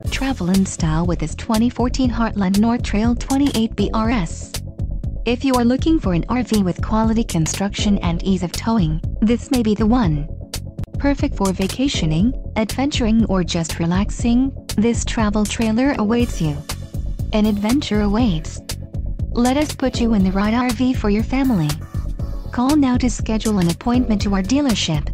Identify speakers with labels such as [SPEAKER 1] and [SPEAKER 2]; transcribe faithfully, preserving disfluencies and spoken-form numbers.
[SPEAKER 1] Travel in style with this twenty fourteen Heartland North Trail twenty-eight B R S. If you are looking for an R V with quality construction and ease of towing, this may be the one. Perfect for vacationing, adventuring or just relaxing, this travel trailer awaits you. An adventure awaits. Let us put you in the right R V for your family. Call now to schedule an appointment to our dealership.